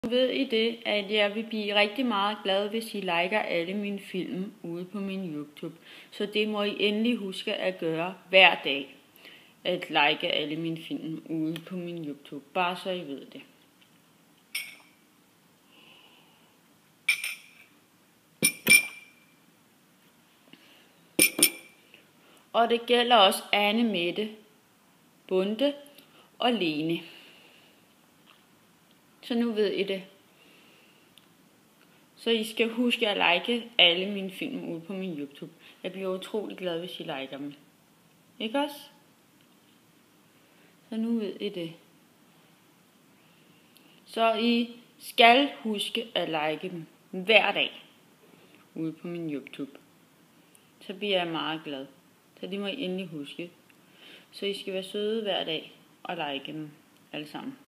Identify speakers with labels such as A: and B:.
A: Ved I det, at jeg vil blive rigtig meget glad, hvis I liker alle mine film ude på min YouTube. Så det må I endelig huske at gøre hver dag. At like alle mine film ude på min YouTube. Bare så I ved det. Og det gælder også Anne Mette, Bunde og Lene. Så nu ved I det. Så I skal huske at like alle mine film ude på min YouTube. Jeg bliver utrolig glad, hvis I liker dem. Ikke også? Så nu ved I det. Så I skal huske at like dem hver dag ude på min YouTube. Så bliver jeg meget glad. Så det må I endelig huske. Så I skal være søde hver dag og like dem alle sammen.